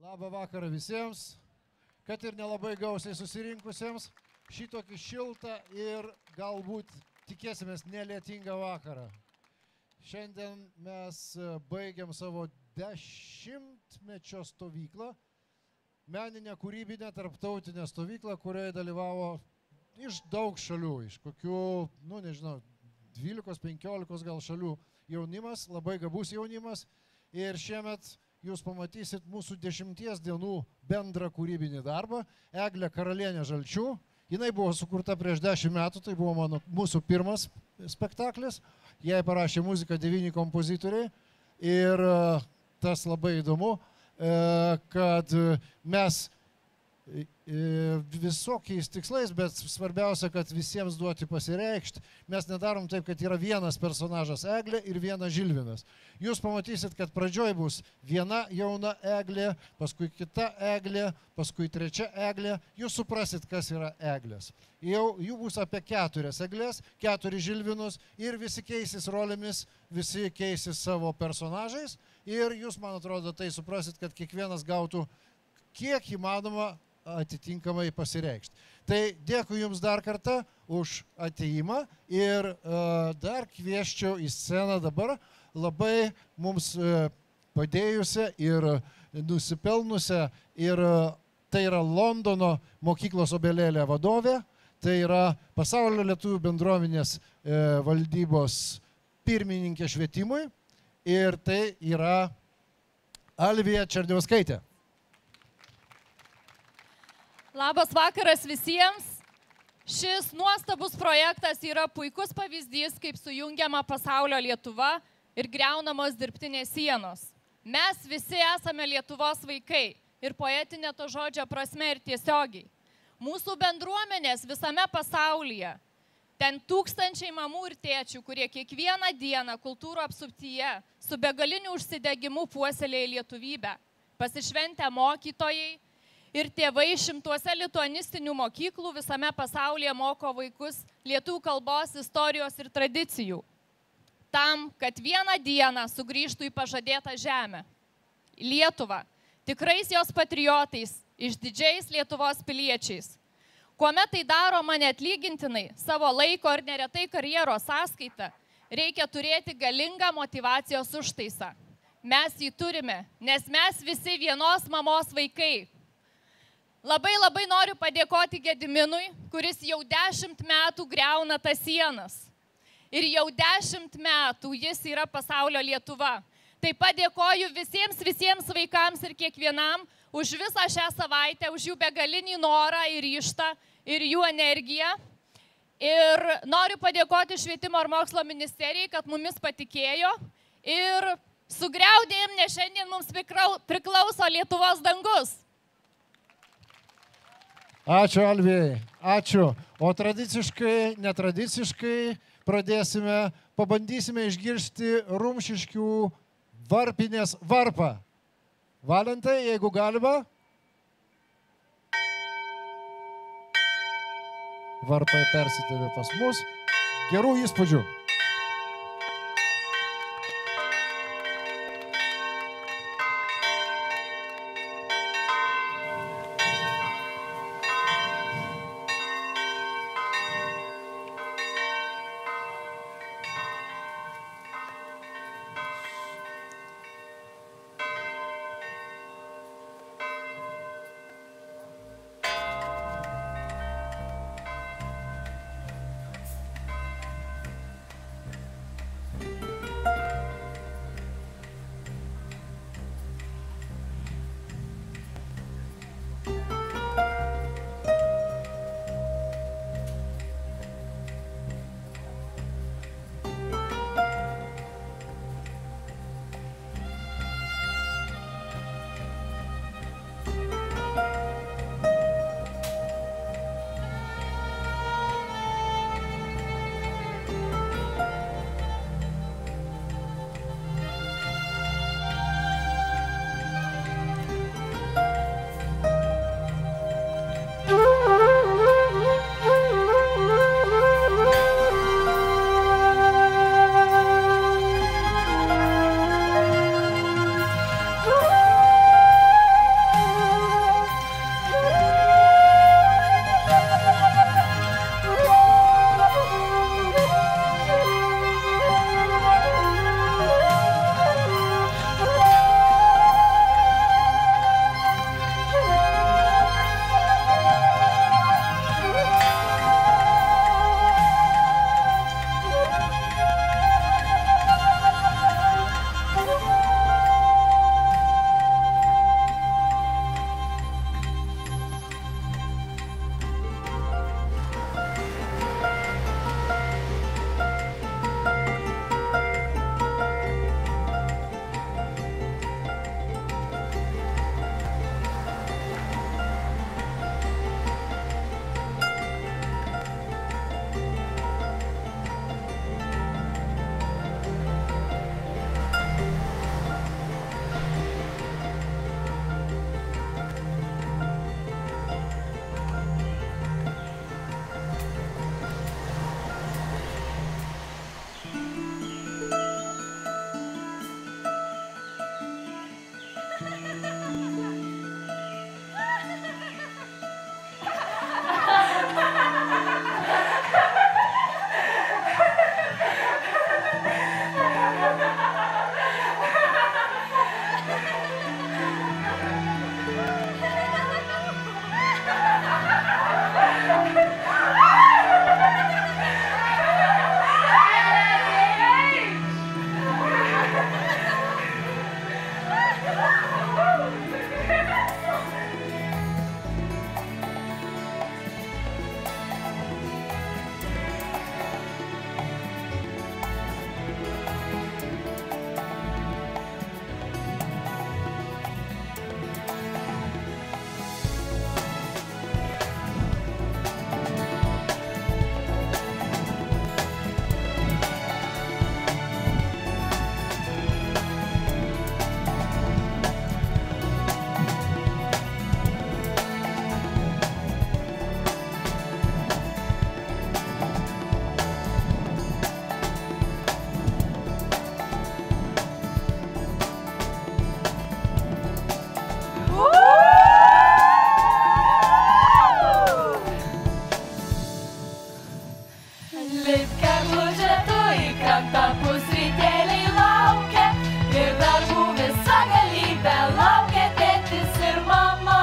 Labą vakarą visiems, kad ir nelabai gausiai susirinkusiems, šitokį šiltą ir galbūt tikėsimės nelietingą vakarą. Šiandien mes baigiam savo 10-mečio stovyklą, meninę, kūrybinę, tarptautinę stovyklą, kurioje dalyvavo iš daug šalių, iš kokių, nežinau, 12-15 gal šalių jaunimas, labai gabus jaunimas. Ir šiemet jūs pamatysit mūsų 10 dienų bendrą kūrybinį darbą. Eglė Karalienė Žalčių. Jinai buvo sukurta prieš 10 metų, tai buvo mūsų pirmas spektaklis. Jai parašė muziką 9 kompozitoriai. Ir tas labai įdomu, kad mes visokiais tikslais, bet svarbiausia, kad visiems duoti pasireikšti. Mes nedarom taip, kad yra vienas personažas Eglė ir vienas Žilvinas. Jūs pamatysit, kad pradžioj bus viena jauna Eglė, paskui kita Eglė, paskui trečia Eglė. Jūs suprasit, kas yra Eglės. Jų bus apie 4 Eglės, 4 Žilvinus ir visi keisis rolėmis, visi keisis savo personažais. Ir jūs, man atrodo, tai suprasit, kad kiekvienas gautų kiek įmanoma atitinkamai pasireikšti. Tai dėkui Jums dar kartą už ateimą ir dar kvieščiau į sceną dabar labai mums padėjusią ir nusipelnusią, ir tai yra Londono mokyklos Obelėlė vadovė, tai yra Pasaulio lietuvių bendruomenės valdybos pirmininkė švietimui ir tai yra Alvija Černiauskaitė. Labas vakaras visiems. Šis nuostabus projektas yra puikus pavyzdys, kaip sujungiama pasaulio Lietuva ir griaunamos dirbtinės sienos. Mes visi esame Lietuvos vaikai ir poetinė to žodžio prasme ir tiesiogiai. Mūsų bendruomenės visame pasaulyje, ten tūkstančiai mamų ir tėčių, kurie kiekvieną dieną kultūrų apsuptyje su begaliniu užsidegimu puoselėja lietuvybę, pasišventę mokytojai, ir tėvai 100 lituanistinių mokyklų visame pasaulyje moko vaikus lietuvių kalbos, istorijos ir tradicijų. Tam, kad vieną dieną sugrįžtų į pažadėtą žemę. Lietuvą, tikrais jos patriotais, išdidžiais Lietuvos piliečiais. Kuomet tai daroma neatlygintinai, savo laiko ir neretai karjeros sąskaita, reikia turėti galingą motyvacijos užtaisą. Mes jį turime, nes mes visi vienos mamos vaikai. Labai noriu padėkoti Gediminui, kuris jau 10 metų griauna tas sienas. Ir jau 10 metų jis yra pasaulio Lietuva. Taip pat dėkoju visiems vaikams ir kiekvienam už visą šią savaitę, už jų begalinį norą ir ryžtą ir jų energiją. Ir noriu padėkoti Švietimo ir mokslo ministerijai, kad mumis patikėjo ir sugriaudėjom, nes šiandien mums priklauso Lietuvos dangus. Ačiū, Alvijai, ačiū. O tradiciškai, netradiciškai pabandysime išgirsti Rumšiškių varpinės varpą. Valentai, jeigu galima. Varpai persitėvė pas mus. Gerų įspūdžių. Lipk egluže tu į krantą, pusrytėliai laukia ir darbų visa galybė laukia tėtis ir mama.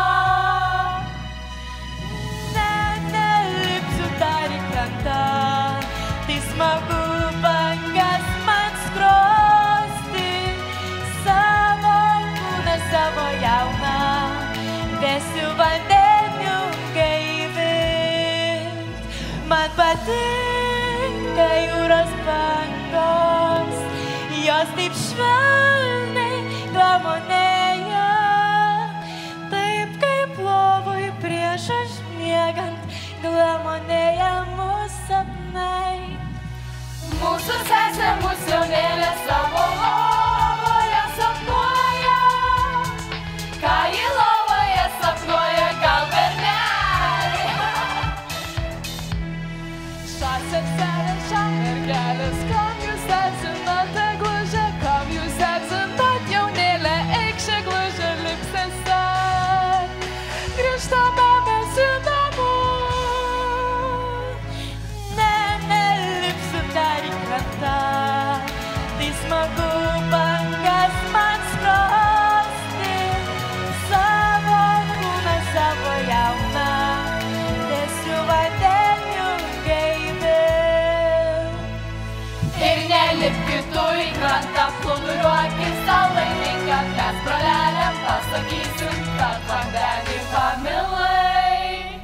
Nelipsiu dar į krantą, tai smagu bangas man skrosti, savo kūną savo jauną, vesiu vandeniu gaivint. Man patinka jūros bangos, jos taip švelniai glamonėja, taip kaip lovoj prieš užmiegant glamonėja mūsų sapnai. Mūsų sesė, mūsų jaunėlė savo lovoje sapnuoja, ką į lovoje sapnuoja gal bernelė. Šaselė, mergelės, kam jūs erzinat eglužę, kam jūs erzinat jaunėlę, eikš eglužę, lipk sese, grįžtame mes į namus. Nelipsiu dar į krantą, tai smagu bangas man skrosti, savo kūną savo jauną, vesiu vandeniu gaivint. Ir nelipk kitų į krantą, plūduriuokis sau laiminga, mes broleliam pasakysim, kad vandenį pamilai.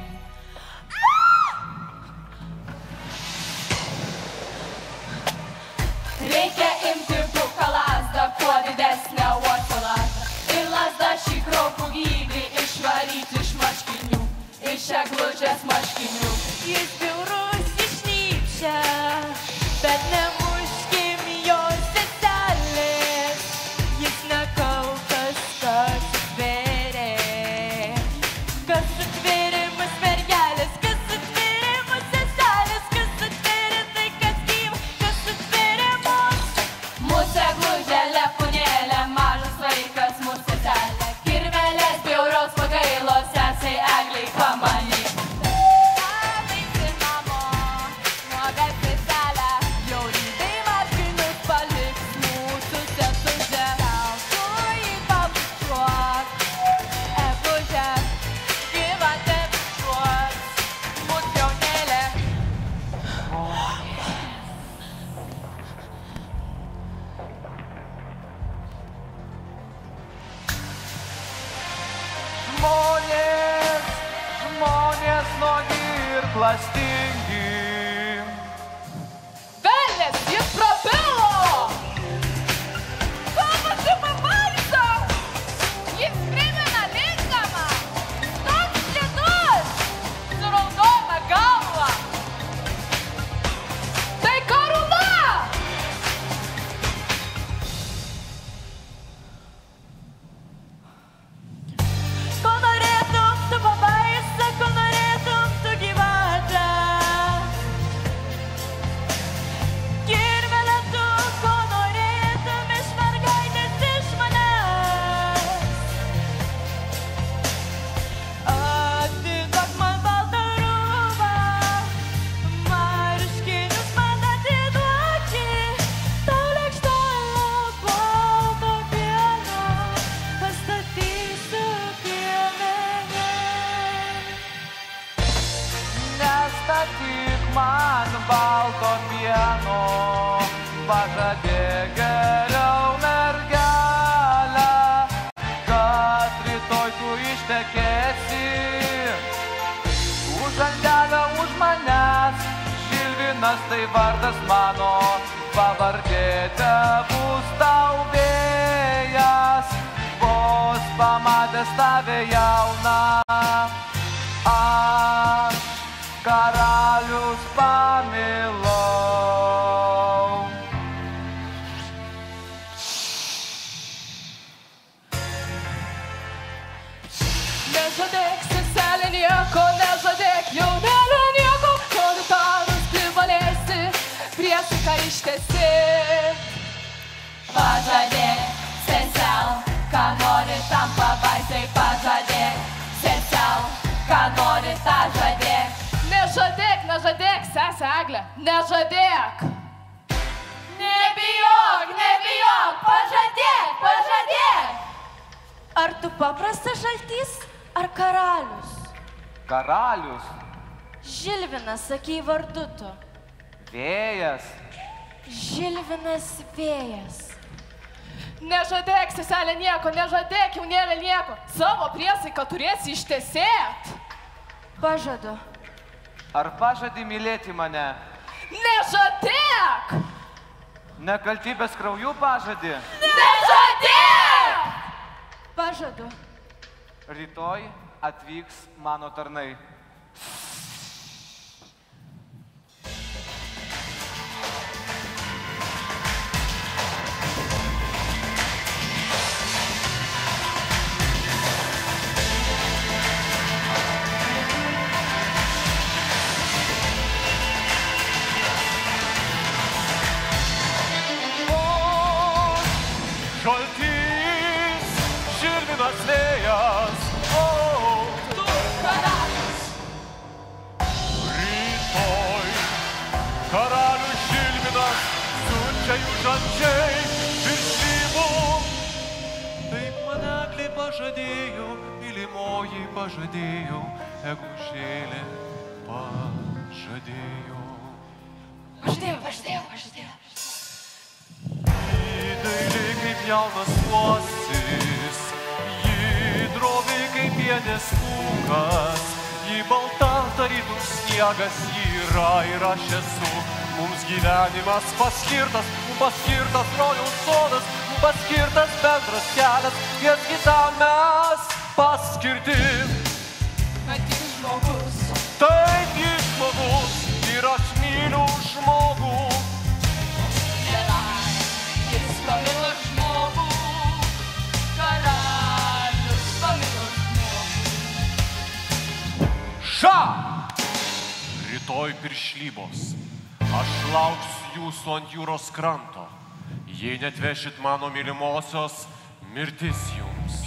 Reikia imti buką lazdą, kuo didesnę uosio lazdą, ir lazdą šį kraupų gyvį išvaryti iš marškinių, iš eglužės marškinių. Jis bjaurus išnypšia, bet nemuškim jo seselės. Jis nekaltas, kas sutvėrė. Kas sutvėrė mus mergelės, kas sutvėrė mus seselės, kas sutvėrė tai, kas gyva, kas sutvėrė mus. Mūsų eglužė lepūnėlė, mažas vaikas mūsų seselė, kirvelės bjaurios pagailos sesei egliai pamanyk. Žmonės nuogi ir klastingi. Velnias, jis prabilo! Pamažu pavalso! Jis primena linkamą! Toks slidus! Su raudona galva! Tai karūna! Ko norėtum tu pabaisa, ko norėtum tu gyvatę. Kirvelė tu, ko norėtum iš mergaitės iš manęs. Atiduok man baltą rūbą, marškinius man atiduoki, tau lėkštelę balto pieno pastatysiu piemenį. Nestatyk man balto pieno, pažadėk geriau mergelę, kad rytoj tu ištekėsi. Už angelę, už manęs, Žilvinas tai vardas mano, pavardė tebus tau vėjas, vos pamatęs tave jauną. Aš karalius pamilau. Nežadėk, seselė, nieko, nežadėk, jaunelė, nieko, kol tarus privalėsi, priesaiką ištesi. Pažadėk, sesel, ką nori tam pabaisai, pažadėk, sesel, ką nori tą žadėk. Nežadėk, nežadėk, sesė Egle, nežadėk. Nebijok, nebijok, pažadėk, pažadėk. Ar tu paprastas žaltys, ar karalius? Karalius. Žilvinas, sakei vardu tu. Vėjas. Žilvinas vėjas. Nežadėk, seselė, nieko, nežadėk, jaunėlė, nieko. Savo priesaiką turėsi ištesėt. Pažadu. Ar pažadi mylėti mane? Nežadėk! Nekaltybės krauju pažadi? Nežadėk! Pažadu. Rytoj atvyks mano tarnai. Žaltys, žilvinas vėjas, tu karalius. Rytoj karalius žilvinas siunčia jų žalčiai virš lybų. Taip man Eglė pažadėjo, mylimoji pažadėjo, Egužėlė pažadėjo. Pažadėjau. Dailiai kaip jaunas uosis, ji droviai kaip pienės pūkas, ji balta tarytum sniegas yra ir aš esu. Mums gyvenimas paskirtas rojaus sodas, paskirtas bendras kelias, ties kitam mes paskirti. Kad jis žmogus. Taip jis žmogus ir aš myliu žmogų. Pamilo žmogų, karalius pamilo žmogų. Ša! Rytoj piršlybos. Aš lauksiu jūsų ant jūros kranto. Jei netvešit mano mylimosios, mirtis jums.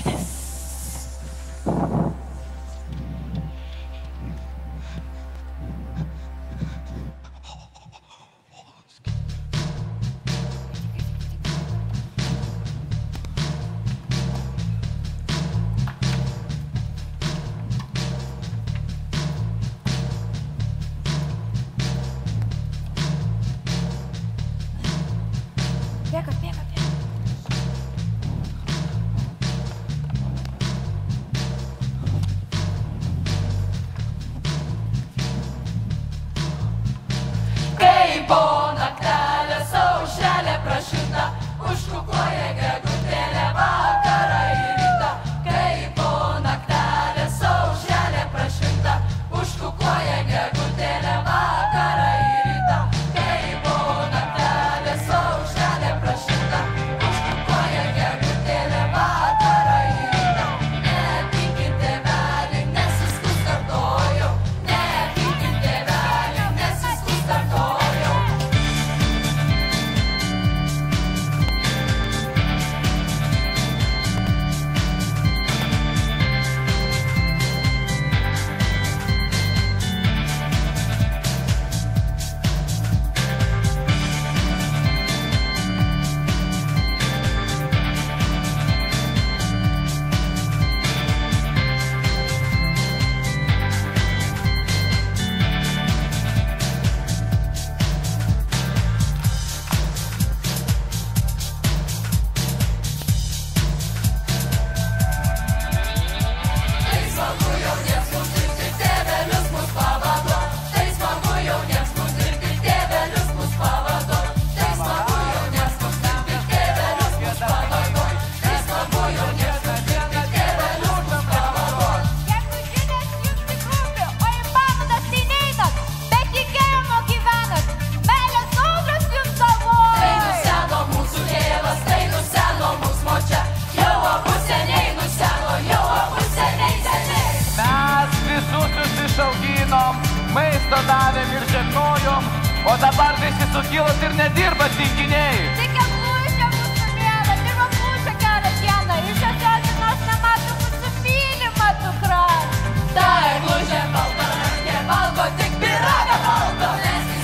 maistą davėm ir žegnojom, o dabar visi sukilat ir nedirbat tinginiai. Tik eglušė mūsų mėla, dirba mūšę gerą dieną, iš atsiasinos nemato mūsų mylimą dukrą. Ta eglušė balta, nevalgo tik pyragą valgo.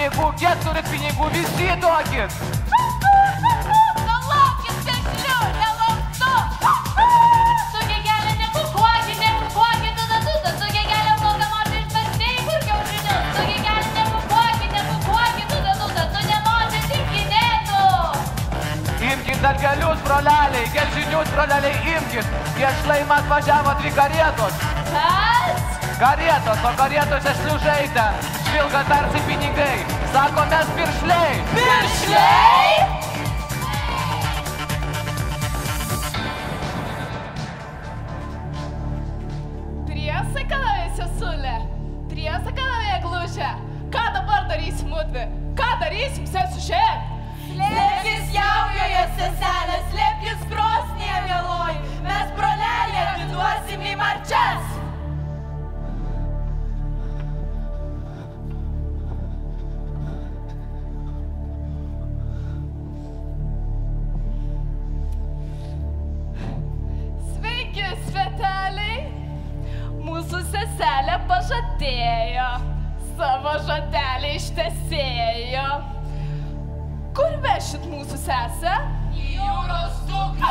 pinigų, kiek turit pinigų, visi duokit. Nelaukit seklių, nelauktu. Su gegelė nekukuokit, tuda, su gegelė moka motis pasnei, kur kiaušinius. Su gegelė nekukuokit, tuda, tu nemosi tinkinėtų. Imkit dar galius, broleliai, gelžinius, broleliai, imkit. Prieš laimą atvažiavo 3 karietos. Kas? Karietos, o karietose šliužai ten. Švilga tarsi pinigai. Sako, mes piršliai. Piršliai? Priesaika davė sesulė, priesaika davė Eglužė. Ką dabar darysim mudvi? Ką darysim, sesužė? Slėpkis jaujoje, seselė, slėpkis krosnėje, vėloji. Mes brolelį atiduosim į marčias. Sveiki, sveteliai. Mūsų seselė pažadėjo, savo žadelį ištesėjo. Kur vešit mūsų sesę? Į jūros dugną.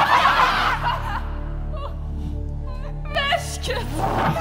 Veškit!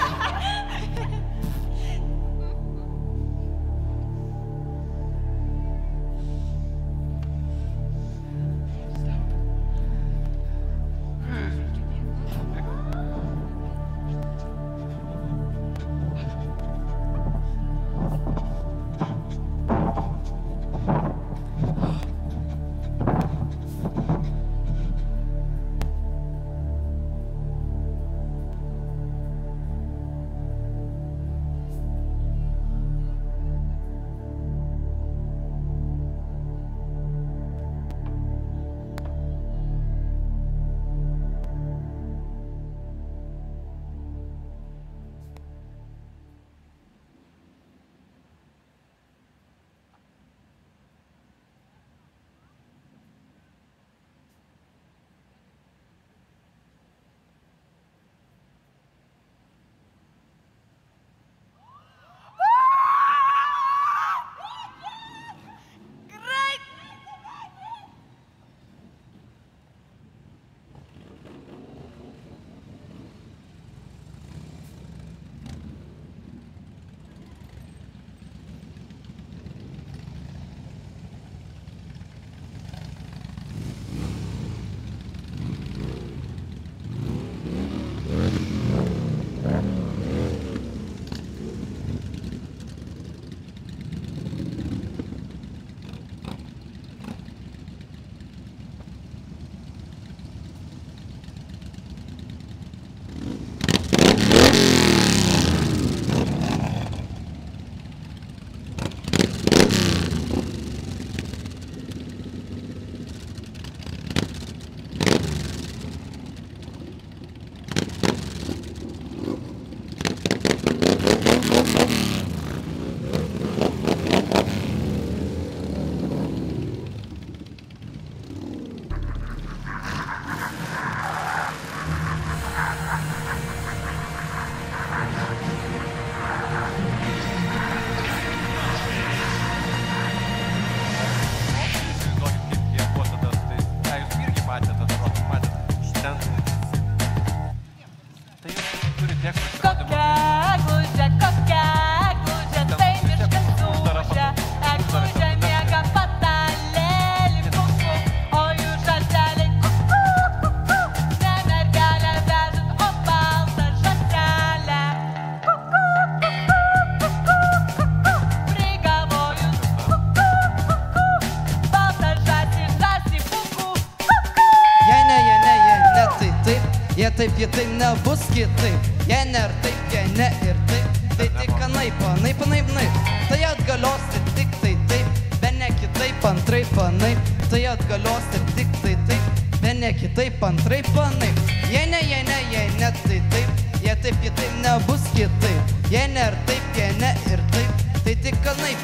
taip, jie taip nebus kitaip. Jie nėra taip, jie ne ir taip. Tai tik anaip. Tai atgalios ir tik tai taip, be ne kitaip, antraip, anaip. Tai atgalios ir tik tai taip, be ne kitaip, antraip, anaip. Jie ne, tai taip. Jie taip nebus kitaip. Jie nėra taip, jie ne ir taip. Tai tik anaip.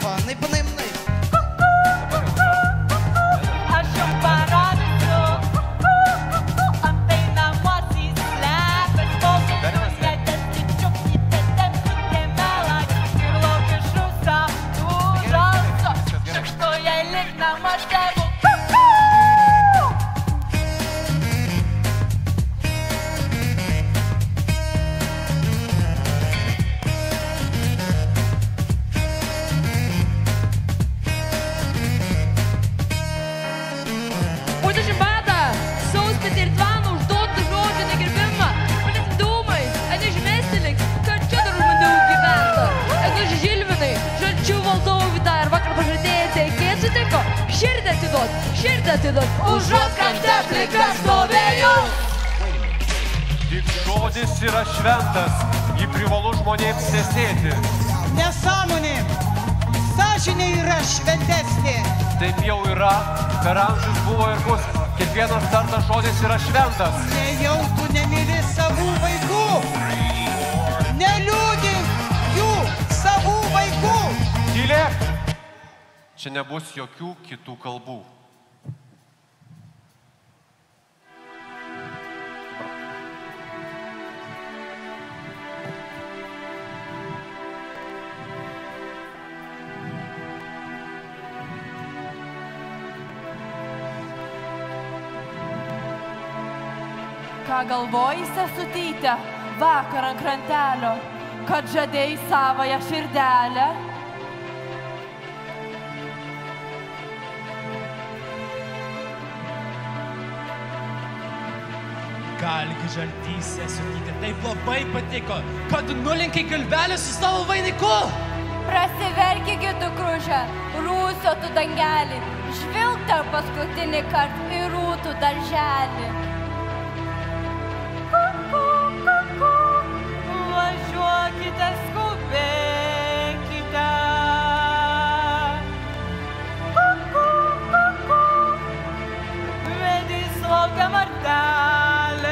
Aš jums parodysiu, antai namuose įslepęs, balsus netestičiu, įtėtėm sutė melą ir lauk iš rūsio, tu žalsų. atiduot, užuot krante plika stovėjus. Tik žodis yra šventas, jį privalu žmonėms tesėti. Nesąmonė, sąžinė yra šventesnė. Taip jau yra, per amžius buvo ir bus. Kiekvienas tartas žodis yra šventas. Nejau tu nemyli savų vaikų. Neliūdink jų savų vaikų. Tylėk! Čia nebus jokių kitų kalbų. Ką galvoji, sesutyte, vakar ant krantelio, kad žadėjai savąją širdelę? Galgi žaltys, sesutyte, taip labai patiko, kad nulinkai galvelę su savo vainiku. Prasiverki kitų kružę, rūsio tu dangelį, žvilgtar paskutinį kartą į rūtų darželį. Važiuokite, skubėkite. Vedys laukia martelės.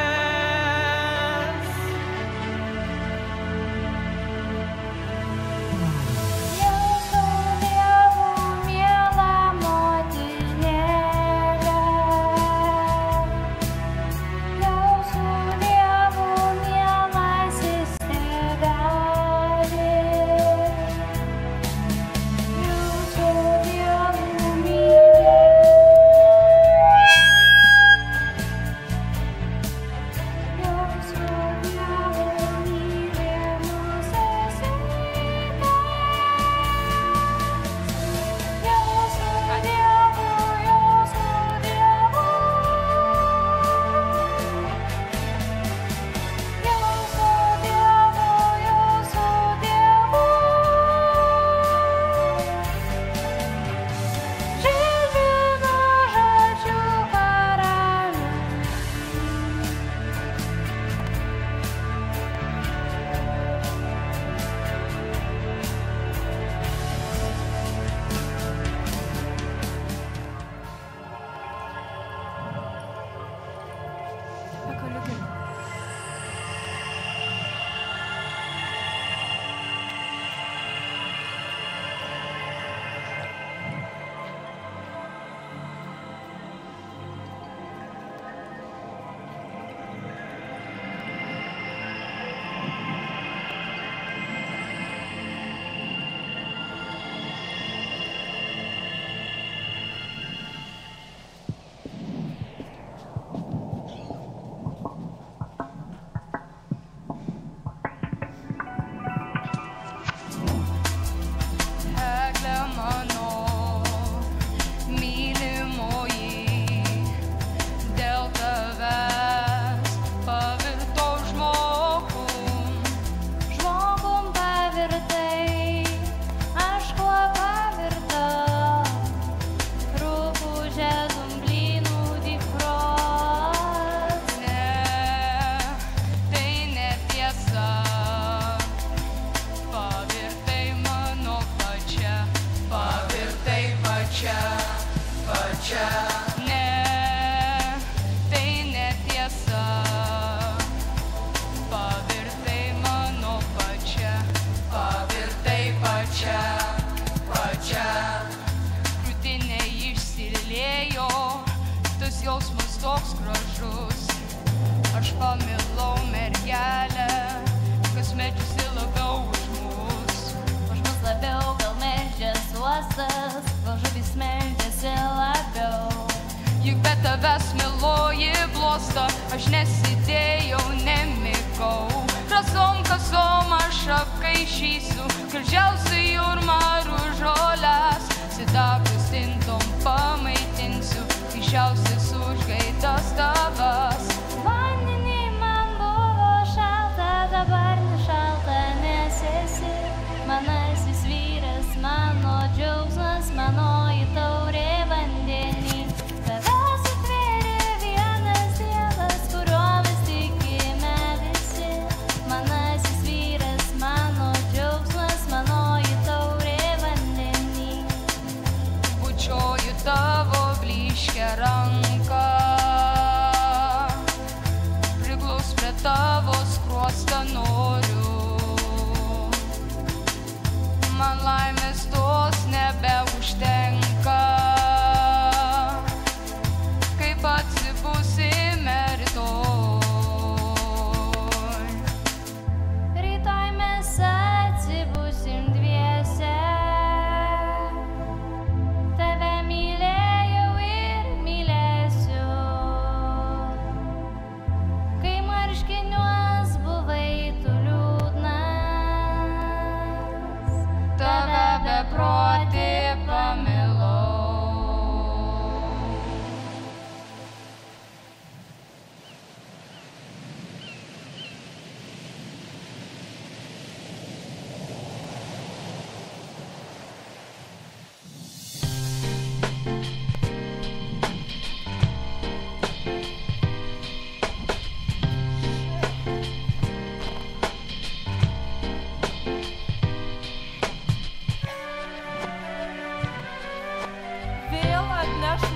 Jau su Dievu, miela motinėle. Jau su Dievu, mielasis tėveli. Jau su Dievu, aš nesidėjau, nemikau. Rasom, kasom aš apkaišysiu, gražiausių jūrmarų žolės. Sidabrus tintom pamaitinsiu, iščiausias užgaidas tavas. Vandenį man buvo šalta, dabar nešalta, nes esi manasis vyras, mano džiaugsmas, manoji taurė vandenį. Tave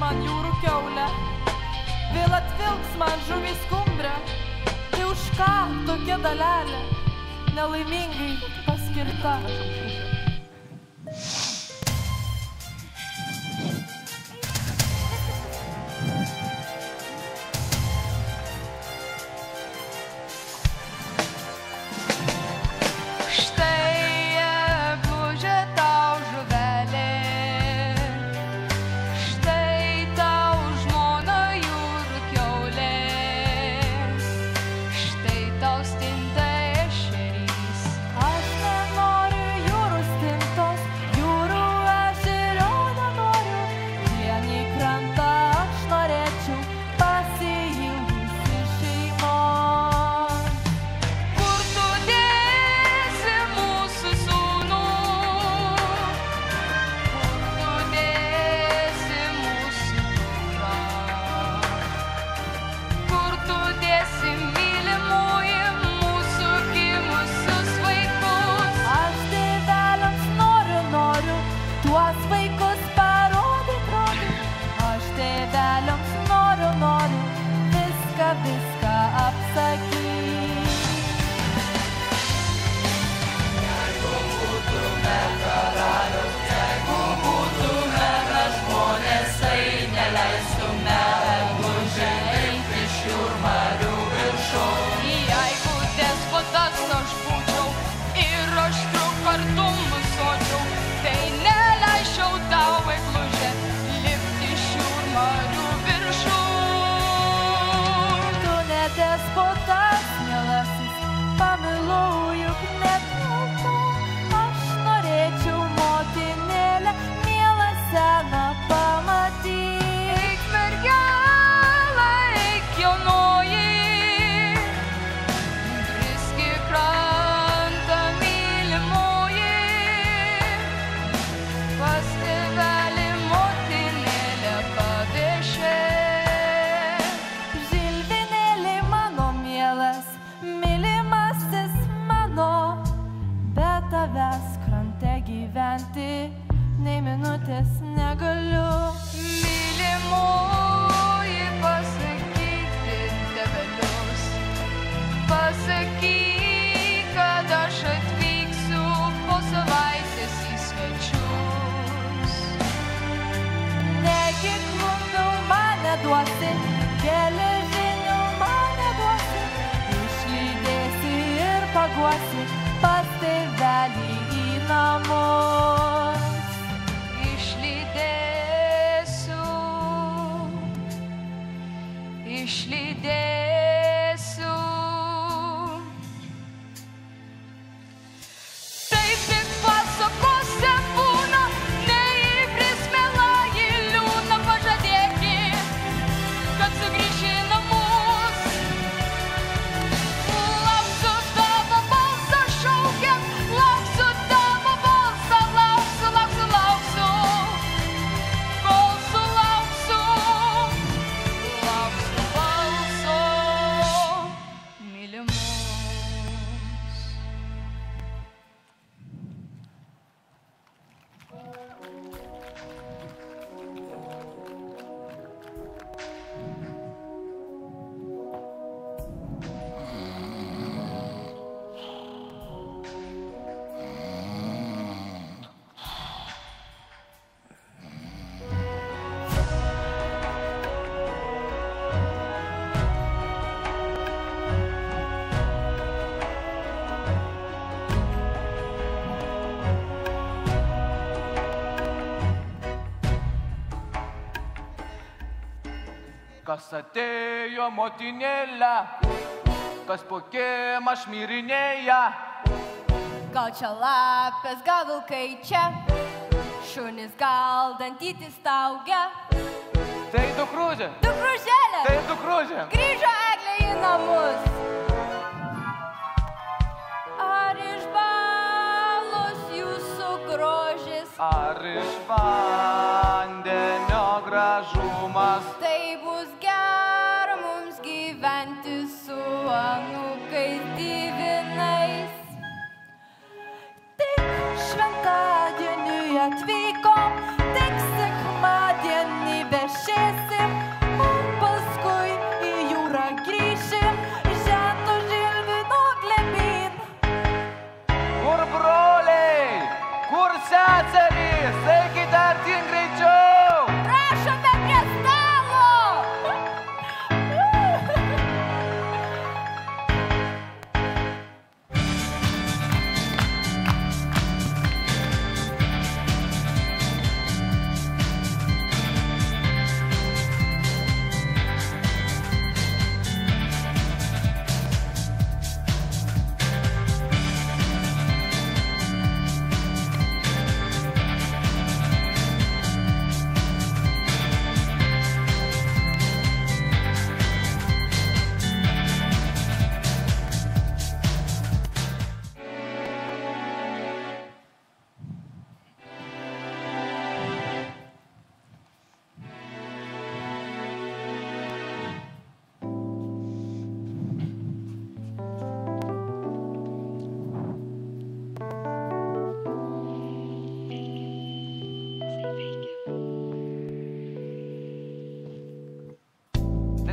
man jūrų kiaulę, vėl atvilks man žuvį skumbrę. Tai už ką tokia dalelė nelaimingai paskirta? Nei minutės negaliu. Mylimoji, pasakyti tėvelius. Pasakyk, kad aš atvyksiu po savaitės į svečius. Negi klumpių man neduosi, geležinių man neduosi. Išlydėsi ir paguosi pas tėvelį į namus. Išlydėsiu. Taip tik pasakose būna, neįbris mielai liūna, pažadėkit, kad sugrįši į namus. Lauksiu tavo balsą šaukiant, lauksiu tavo balsą, lauksiu, lauksiu, lauksiu, kol sulauksiu. Kas atėjo motinėlę, kas po kiemą šmirinėja. Gal čia lapės, gal vilkai čia, šunys gal dantytis staugia. Tai dukružė. Dukružėlė. Tai dukružė. Grįžo Eglė į namus. Ar išbalos jūsų grožis? Ar iš vandenio gražumas? Tai bus gera mums gyventi su anūkais divinais. Tik šventadieniui atvykom, tik sekmadienį be šeimos.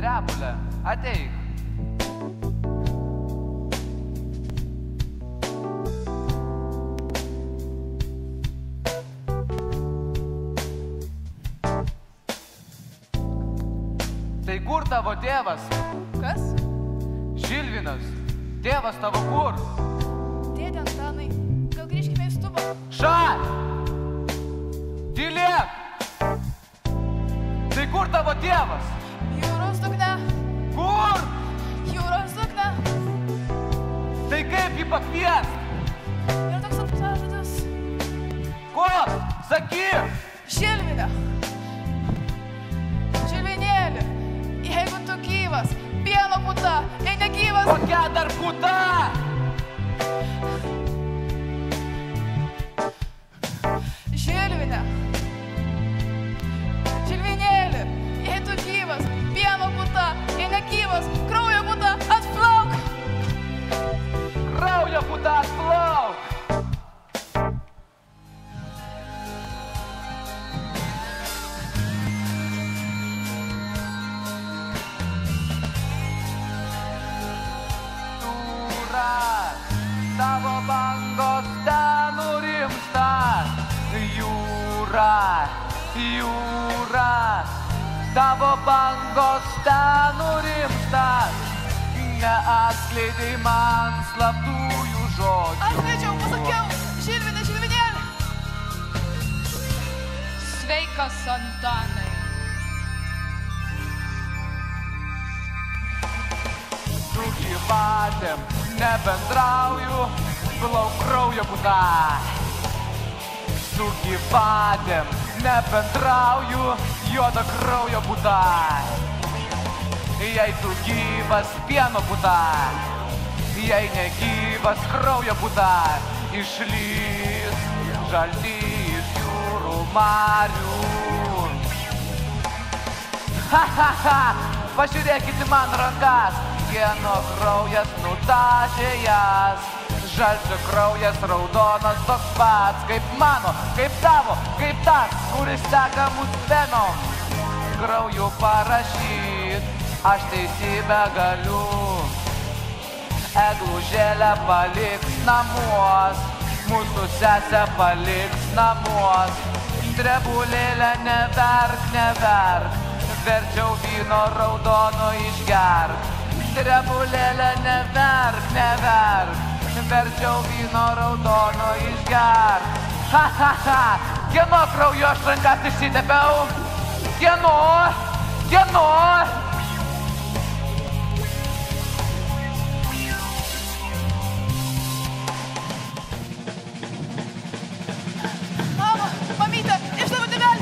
Drebulė, ateik. Tai kur tavo tėvas? Kas? Žilvinas. Tėvas tavo kur? Dėdė Antanai, gal grįžkime į stubą? Šat! Tylėk! Tai kur tavo tėvas? Jūros dugne. Kur? Jūros dugne. Tai kaip jį pakviest? Ir toks apsažadas. Ko? Sakyk! Žilvinė. Žilvinėlį. Jeigu tu gyvas, pieno puta, jei negyvas... Kokia dar puta? Žilvinė. Žilvinėlį. Jei tu gyvas, pieno puta, jei negyvas, kraujo puta, atplauk. Kraujo puta, atplauk. Tavo bangos ten nurimsta. Jūra, jūra, tavo bangos ten nurimsta. Neatskleidai man slaptųjų žodžių. Atskleidžiau, pasakiau, Žilvinė, Žilvinėlį. Sveikas, Antanai. Su gyvatėm nebendrauju, plauk kraujo puta. Su gyvatėm nebendrauju, juoda kraujo puta. Jei tu gyvas, pieno puta. Jei negyvas, kraujo puta. Išlys žalti iš jūrų marių. Ha, ha, ha, pažiūrėkit į man rankas. Kieno kraujas nutašė jas. Žalčio kraujas raudonas toks pats, kaip mano, kaip tavo, kaip tas, kuris seka mūsų venom. Krauju parašyt, aš teisybę galiu. Eglužėlę paliks namuos, mūsų sesę paliks namuos. Drebulėlę neverk, neverk, verčiau vyno raudono išgerk. Drebulėlę neverk, neverk, verčiau vyno raudono išgerk. Ha, ha, ha, kieno krauju aš rankas išsitepiau? Kieno? Kieno? Mama, mamytė, išlaibu tėvelį.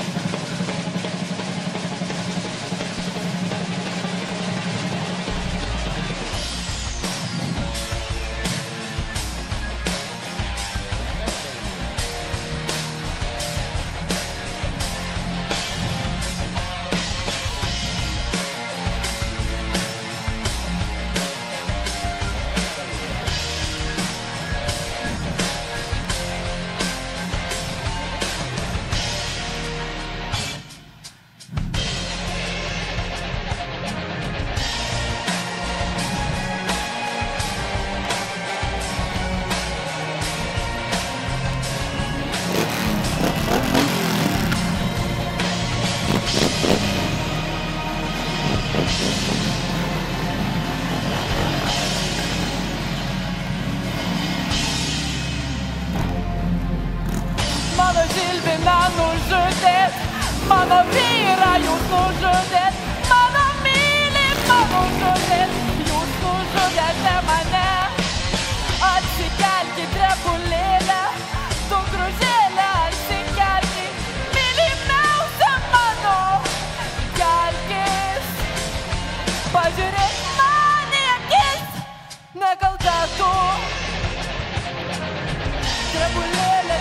Mano Žilviną nužudėt, mano vyrą jūs nužudėt, mano mylimą nužudėt, jūs nužudėte mane. Atsikelkit, Drebulėlę, tu gružėlę, atsikelkit, mylimiausia mano, kelkis. Pažiūrėk man į akis, nekalta tu. Drebulėlė,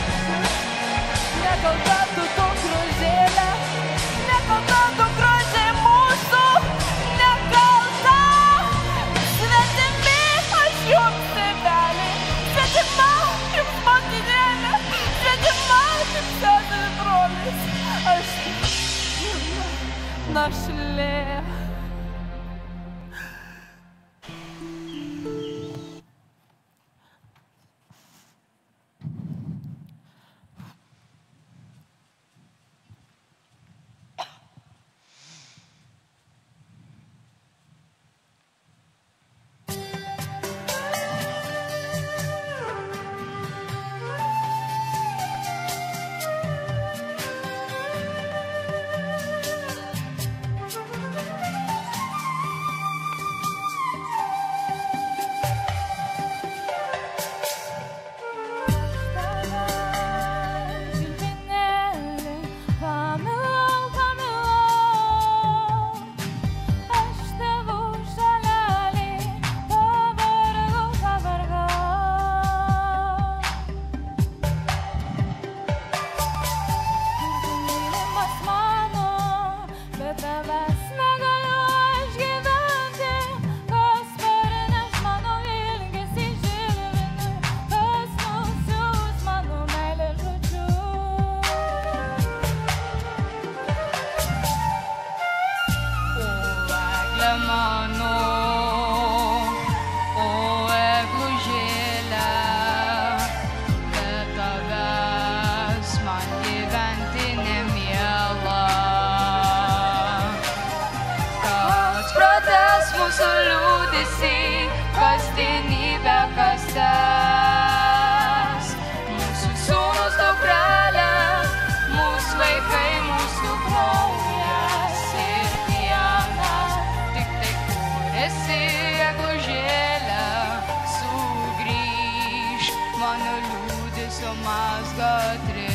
nekalta tu gružėlė, nekalta tu gružė mūsų, nekalta. Svetimi aš jums tėvelį, svetima jums motinėlė, svetima jums seserį brolis, aš našlė. liūdėsi, kasdienybę kastes. Mūsų sūnus dukrelė, mūsų vaikai, mūsų kraujas ir pienas. Tik tai kur esi, eglužėlė, sugrįžk, mano liūdesio mazgą atriš.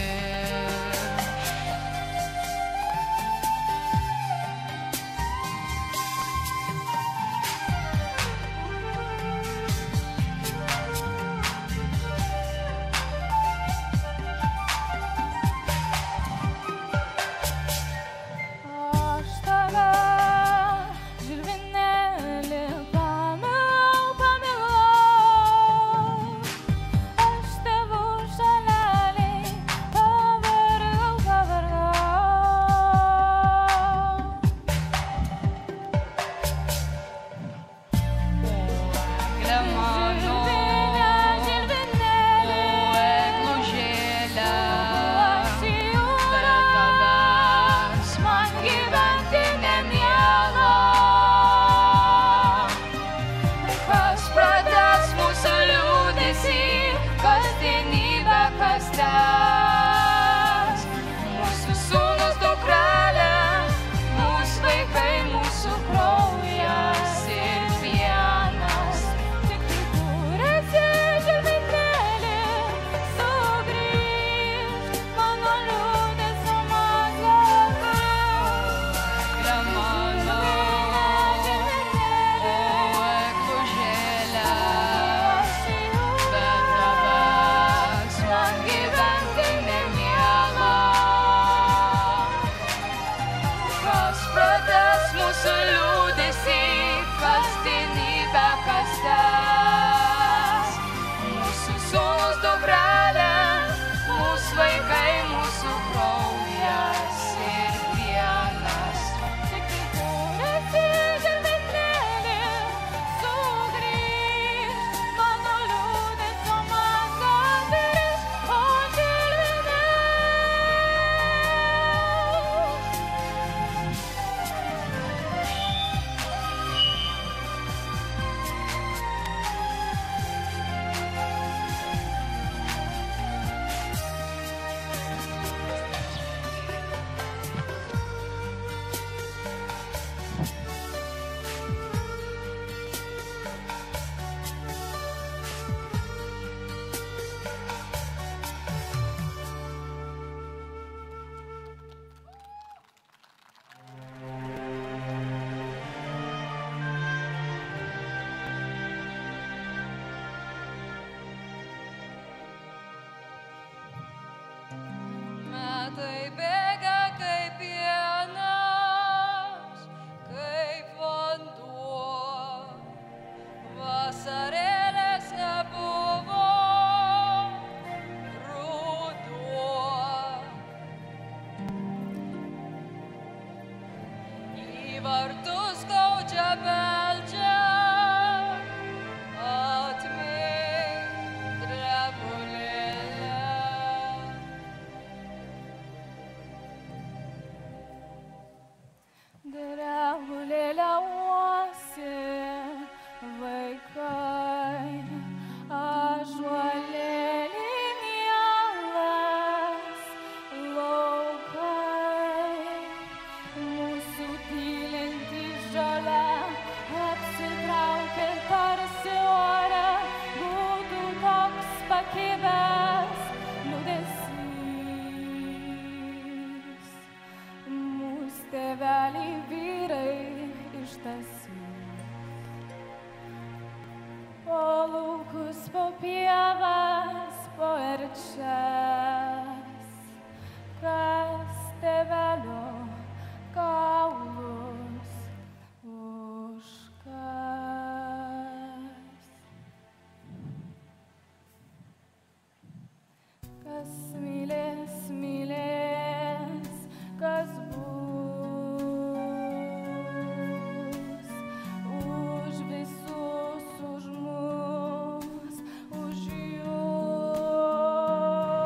Už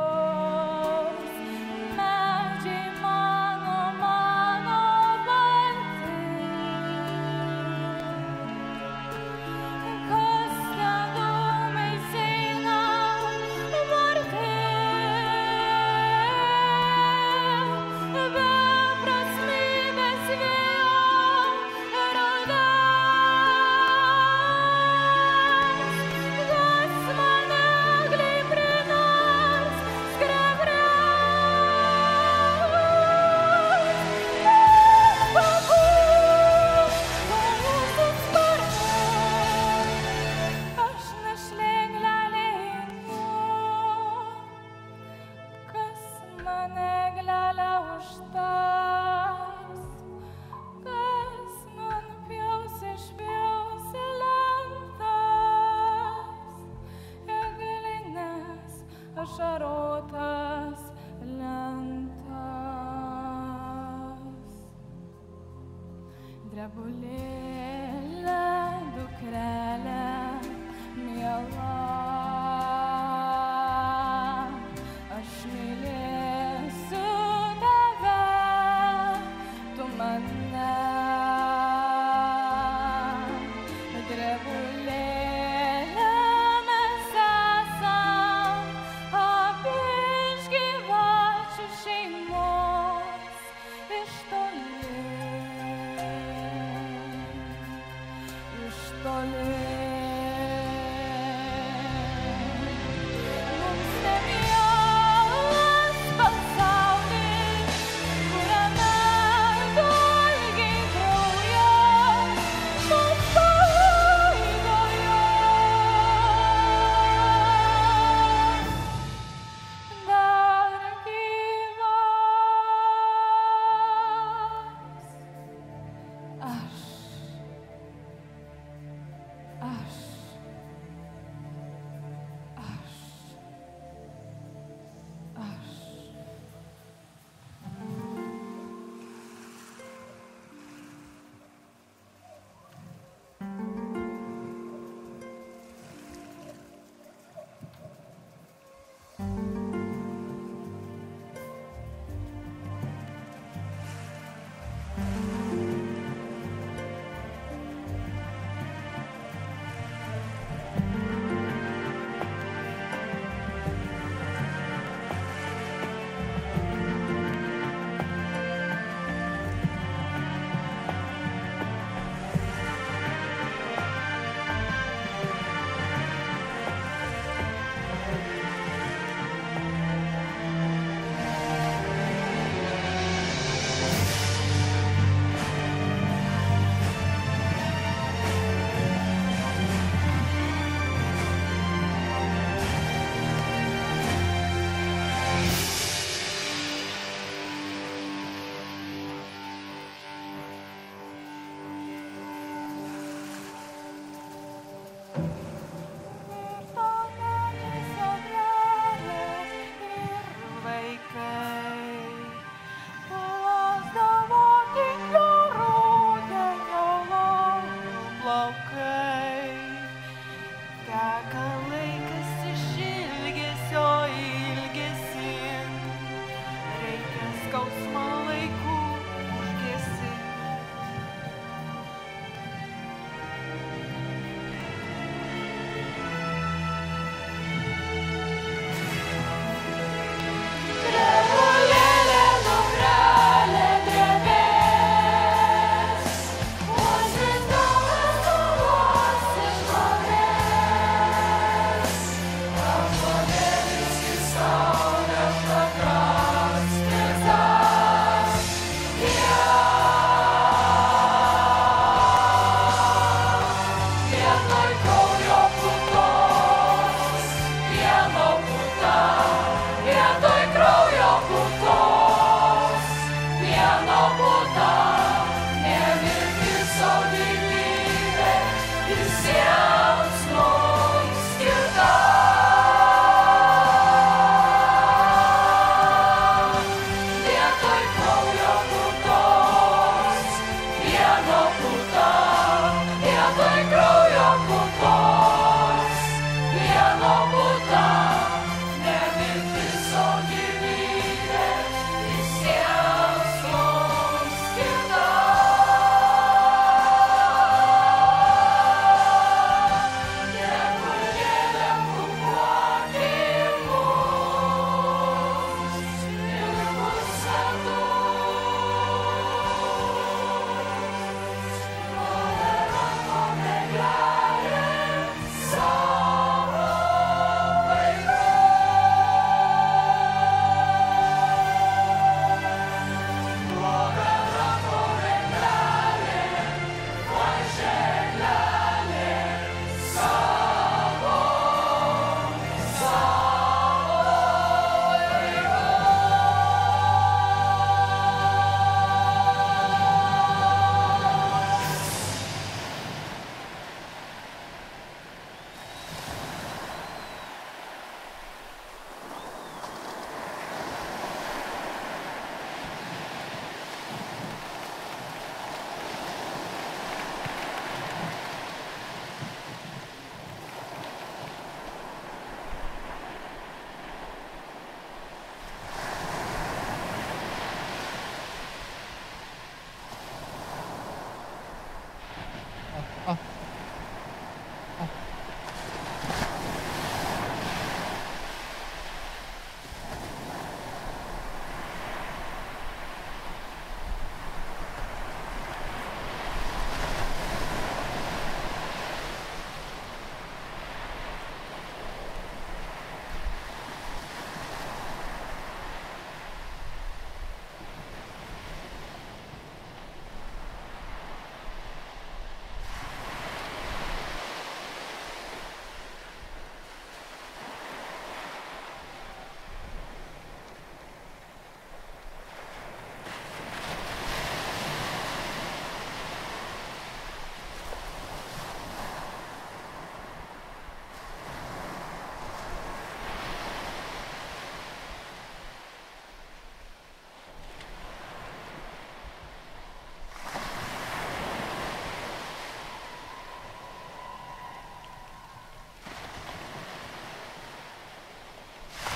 ašarotas lentas. Drebulėlė, dukrelė, miela, aš mylėsiu tave, tu mane. Drebulėlė, mes esam abi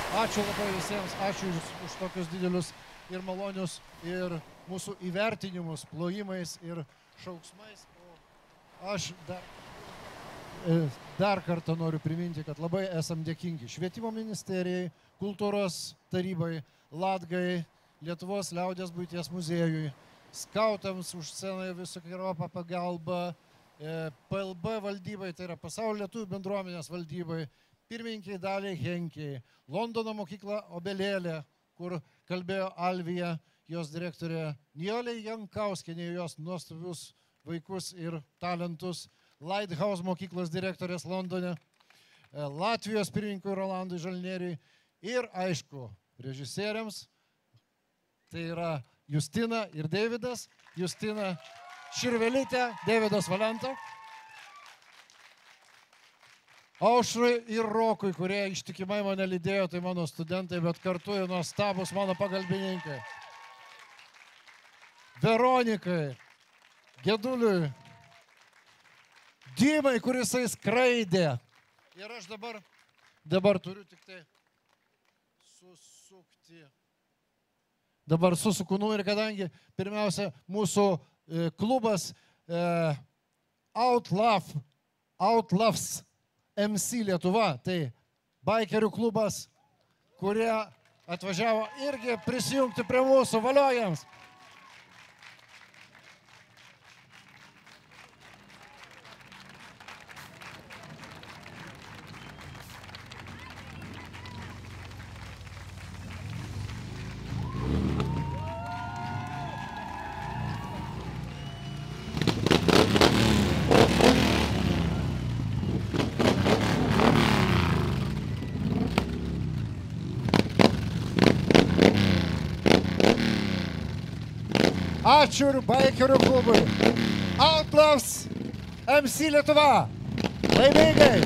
Ačiū labai visiems, ačiū už tokius didelius ir malonius, ir mūsų įvertinimus, plojimais ir šauksmais. O aš dar kartą noriu priminti, kad labai esam dėkingi Švietimo ministerijai, Kultūros tarybai, Latgai, Lietuvos liaudės buities muziejui, skautams už sceną visokeriopą pagalbą, PLB valdybai, tai yra Pasaulio lietuvių bendruomenės valdybai, pirmininkiai Daliai Henkiai, Londono mokykla Obelėlė, kur kalbėjo Alvija, jos direktorė Nijolė Jankauskienė, jos nuostabius vaikus ir talentus, Lighthouse mokyklos direktorės Londone, Latvijos pirmininkui Rolandui Žalnieriui ir, aišku, režisieriams, tai yra Justina ir Deividas, Justina Širvelytė, Deividas Valenta, Aušrai ir Rokui, kurie ištikimai mane lydėjo, tai mano studentai, bet kartu ir nuostabus mano pagalbininkai. Veronikai, Geduliui, Dimai, kuris skraidė. Ir aš dabar turiu tik tai susukti. Dabar susuku numerį, kadangi pirmiausia mūsų klubas Outloves MC Lietuva, tai baikerių klubas, kurie atvažiavo irgi prisijungti prie mūsų, valiojams. Ačiū ir baikerių klubui. Outloves MC Lietuva. Laimingai.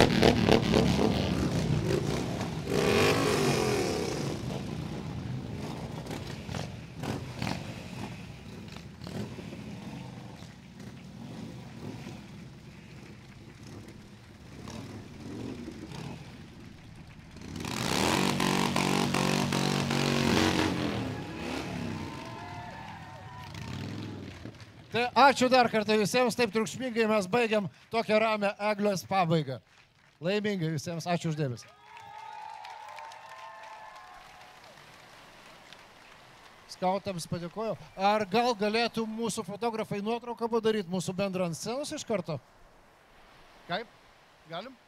Tai ačiū dar kartą visiems, taip triukšmingai mes baigiam tokią ramią Eglės pabaigą. Laimingai visiems, ačiū už dėmesį. Skautams padėkoju. Ar gal galėtų mūsų fotografai nuotrauką padaryti mūsų bendrą ant scenos iš karto? Kaip? Galim?